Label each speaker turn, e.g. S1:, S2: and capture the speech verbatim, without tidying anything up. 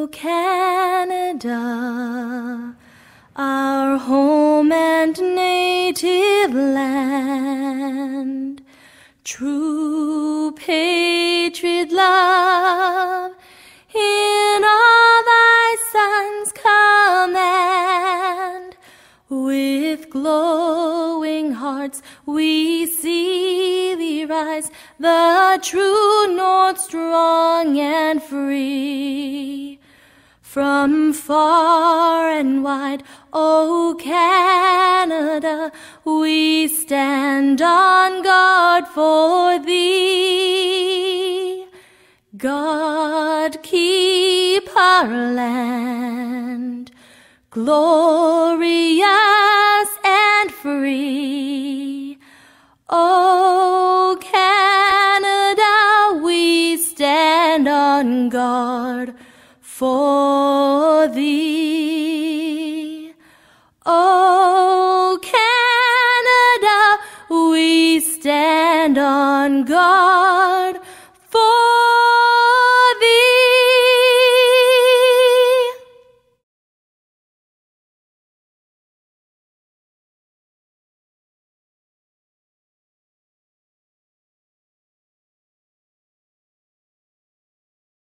S1: Canada, our home and native land, true patriot love in all thy sons' command. With glowing hearts we see thee rise, the true north, strong and free. From far and wide, O Canada, we stand on guard for thee. God keep our land glorious and free. O Canada, we stand on guard for thee. Oh,